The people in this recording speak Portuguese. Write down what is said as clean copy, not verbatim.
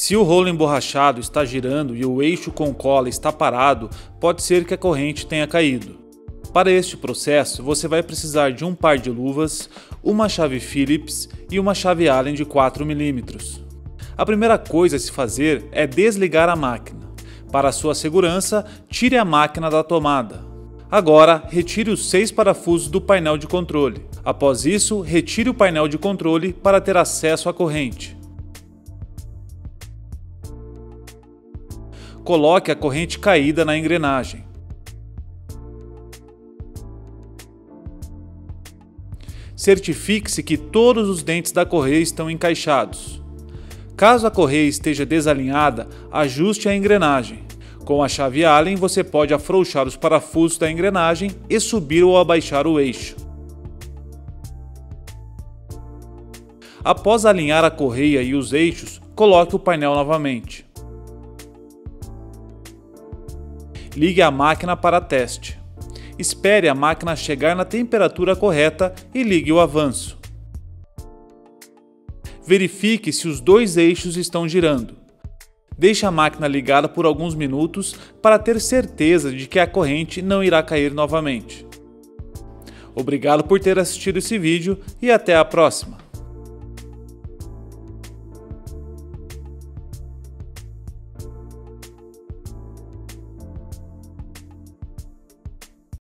Se o rolo emborrachado está girando e o eixo com cola está parado, pode ser que a corrente tenha caído. Para este processo, você vai precisar de um par de luvas, uma chave Phillips e uma chave Allen de 4 mm. A primeira coisa a se fazer é desligar a máquina. Para sua segurança, tire a máquina da tomada. Agora, retire os 6 parafusos do painel de controle. Após isso, retire o painel de controle para ter acesso à corrente. Coloque a corrente caída na engrenagem. Certifique-se que todos os dentes da correia estão encaixados. Caso a correia esteja desalinhada, ajuste a engrenagem. Com a chave Allen, você pode afrouxar os parafusos da engrenagem e subir ou abaixar o eixo. Após alinhar a correia e os eixos, coloque o painel novamente. Ligue a máquina para teste. Espere a máquina chegar na temperatura correta e ligue o avanço. Verifique se os 2 eixos estão girando. Deixe a máquina ligada por alguns minutos para ter certeza de que a corrente não irá cair novamente. Obrigado por ter assistido esse vídeo e até a próxima!